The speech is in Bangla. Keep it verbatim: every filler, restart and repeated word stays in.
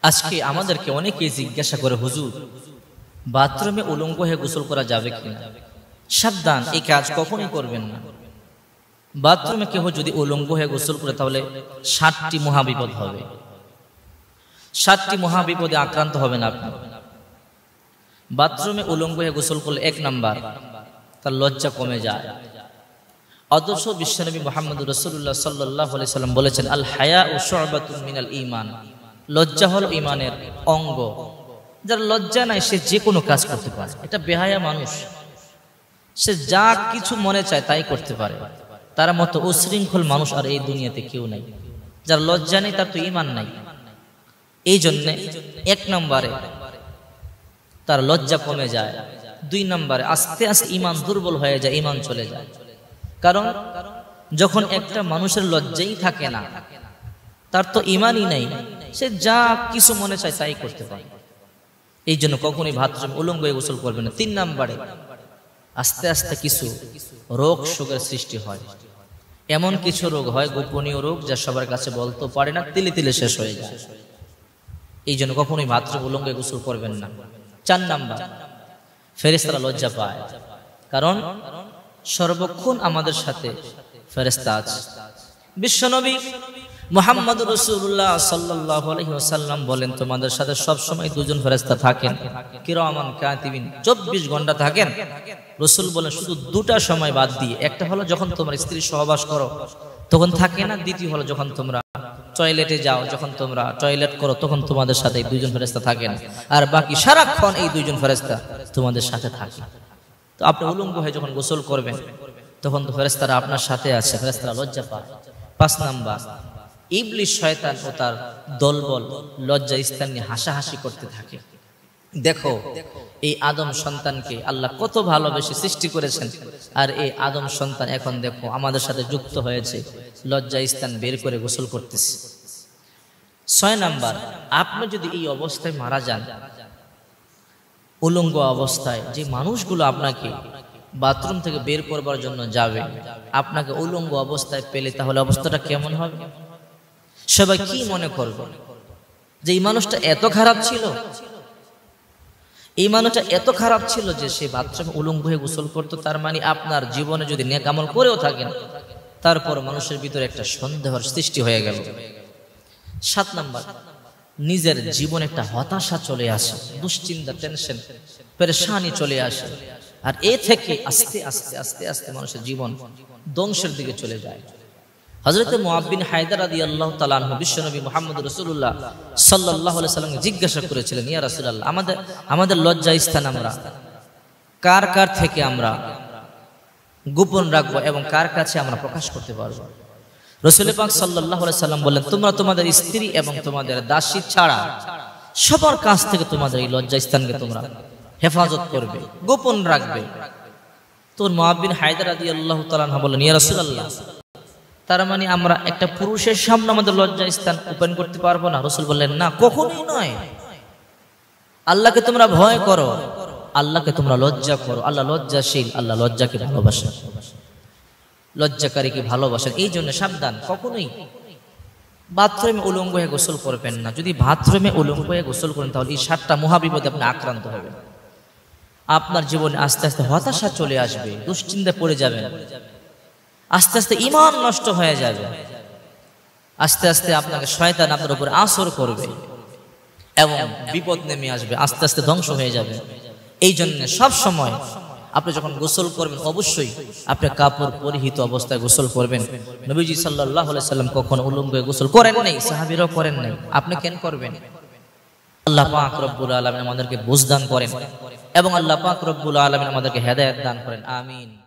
আজকে আমাদেরকে অনেকে জিজ্ঞাসা করে, হুজুর বাথরুমে উলঙ্গ হয়ে গোসল করা যাবে কিনা? সাবধান, এই কাজ কখনোই করবেন না। বাথরুমে কেহ যদি উলঙ্গ হয়ে গোসল করে তাহলে ষাটটি মহাবিপদ হবে। ষাটটি মহাবিপদে আক্রান্ত হবেন আপনি। বাথরুমে উলঙ্গ হয়ে গোসল করলে এক নাম্বার, তার লজ্জা কমে যায়। অথচ বিশ্বনবী মুহাম্মদ রাসূলুল্লাহ সাল্লাল্লাহু আলাইহি সাল্লাম বলেছেন, আল হায়াউ শু'বাতুন মিনাল ঈমান, লজ্জা হলো ঈমানের অঙ্গ। যার লজ্জা নাই সে যে কোনো কাজ করতে পারে। এটা বেহায়া মানুষ, সে যা কিছু মনে চায় তাই করতে পারে। তার মতো উশৃঙ্খল মানুষ আর এই দুনিয়াতে কেউ নাই। যার লজ্জা নেই তার তো ঈমান নাই। এই জন্য এক নম্বরে তার লজ্জা কমে যায়। দুই নম্বরে আস্তে আস্তে ঈমান দুর্বল হয়ে যায়, ঈমান চলে যায়। কারণ যখন একটা মানুষের লজ্জাই থাকে না, তার তো ঈমানই নাই, সে যা কিছু মনে চায় তাই করতে পারে। এই জন্য কখনোই বাথরুমে উলঙ্গ হয়ে গোসল করবে না। তিন নম্বরে আস্তে আস্তে কিছু রোগ শোকের সৃষ্টি হয়। এমন কিছু রোগ হয়, গোপনীয় রোগ, যা সবার কাছে বলতে পারে না, তিলে তিলে শেষ হয়ে যায়। এই জন্য কখনোই বাথরুমে উলঙ্গ হয়ে গোসল করবেন না। চার নাম্বার, ফেরেশতারা লজ্জা পায়, কারণ সর্বক্ষণ আমাদের সাথে ফেরেশতা আছে। বিশ্বনবী মুহাম্মদ রাসূলুল্লাহ সাল্লাল্লাহু আলাইহি ওয়াসাল্লাম বলেন, তোমাদের সাথে সব সময় দুজন ফেরেশতা থাকেন, কিরামান কাতিবিন, চব্বিশ ঘন্টা থাকেন। রাসূল বলেন শুধু দুটা সময় বাদ দিয়ে, একটা হলো যখন তোমরা স্ত্রী সহবাস করো তখন থাকে না, দ্বিতীয় হলো যখন তোমরা টয়লেটে যাও, যখন তোমরা টয়লেট করো তখন তোমাদের সাথে এই দুইজন ফেরেশতা থাকেন, আর বাকি সারাক্ষণ এই দুইজন ফেরেশতা তোমাদের সাথে থাকে। তো আপনি উলঙ্গ হয়ে যখন গোসল করবেন তখন তো ফেরেশতারা আপনার সাথে আছে, ফেরেশতারা লজ্জা পায়। পাঁচ নাম্বার, ইবলিস শয়তান ও তার দলবল লজ্জা স্থান নিয়ে হাসাহাসি করতে থাকে। দেখো এই আদম সন্তানকে আল্লাহ কত ভালোবেসে সৃষ্টি করেছেন, আর এই আদম সন্তান এখন দেখো আমাদের সাথে যুক্ত হয়েছে, লজ্জা স্থান বের করে গোসল করতেছে। ছয় নাম্বার, আপনি যদি এই অবস্থায় মারা যান, উলঙ্গ অবস্থায়, যে মানুষগুলো আপনাকে বাথরুম থেকে বের করবার জন্য যাবে আপনাকে উলঙ্গ অবস্থায় পেলে, তাহলে অবস্থাটা কেমন হবে? সবাই কি মনে করবে যে এই মানুষটা এত খারাপ ছিল, এই মানুষটা এত খারাপ ছিল যে সে বাথরুমে উলঙ্গ হয়ে গোসল করতো। তার মানে আপনার জীবনে যদি নেক আমল করেও থাকেন, তারপর মানুষের ভিতরে একটা সন্দেহের সৃষ্টি হয়ে গেল। সাত নাম্বার, নিজের জীবনে একটা হতাশা চলে আসে, দুশ্চিন্তা, টেনশন, পেরেশানি চলে আসে, আর এ থেকে আস্তে আস্তে আস্তে আস্তে মানুষের জীবন ধ্বংসের দিকে চলে যায়। হযরত মুআয বিন হায়দার রাদিয়াল্লাহু তাআলা আনহু বিশ্বনবী মুহাম্মদ রাসূলুল্লাহ সাল্লাল্লাহু আলাইহি সাল্লামকে জিজ্ঞাসা করেছিলেন, ইয়া রাসূলুল্লাহ, আমাদের আমাদের লজ্জা স্থান আমরা কার কার থেকে আমরা গোপন রাখবো এবং কার কাছে আমরা প্রকাশ করতে পারবো? রাসূল পাক সাল্লাল্লাহু আলাইহি সাল্লাম বললেন, তোমরা তোমাদের স্ত্রী এবং তোমাদের দাসী ছাড়া সবার কাছ থেকে তোমাদের এই লজ্জা স্থানকে তোমরা হেফাজত করবে, গোপন রাখবে। তো মুআয বিন হায়দার রাদিয়াল্লাহু তাআলা আনহু বললেন, ইয়া রাসূলুল্লাহ, তার মানে আমরা একটা পুরুষের সামনে আমাদের লজ্জা স্থান ওপেন করতে পারবো না? রাসূল বললেন, না, কখনোই নয়। আল্লাহকে তোমরা ভয় করো, আল্লাহকে তোমরা লজ্জা করো। আল্লাহ লজ্জাশীল, আল্লাহ লজ্জাকে ভালোবাসেন, লজ্জাকারীকে ভালোবাসেন। এই জন্য সাবধান, কখনোই বাথরুমে উলঙ্গ হয়ে গোসল করবেন না। যদি বাথরুমে উলঙ্গ হয়ে গোসল করেন তাহলে এই সাতটা মহাবিপদে আপনি আক্রান্ত হবেন। আপনার জীবনে আস্তে আস্তে হতাশা চলে আসবে, দুশ্চিন্তায় পড়ে যাবেন, আস্তে আস্তে ঈমান নষ্ট হয়ে যাবে, আস্তে আস্তে আপনাকে শয়তান আপনার উপর আসর করবে এবং বিপদ নেমে আসবে, আস্তে আস্তে ধ্বংস হয়ে যাবে। এই জন্য সব সময় আপনি যখন গোসল করবেন অবশ্যই আপনি কাপড় পরিহিত অবস্থায় গোসল করবেন। নবীজি সাল্লাল্লাহু আলাইহি সাল্লাম কখনো উলঙ্গ হয়ে গোসল করেন নাই, সাহাবীরাও করেন নাই, আপনি কেন করবেন? আল্লাহ পাক রব্বুল আলামিন আমাদেরকে বুঝ দান করেন এবং আল্লাহ পাক রব্বুল আলামিন আমাদেরকে হেদায়েত দান করেন। আমিন।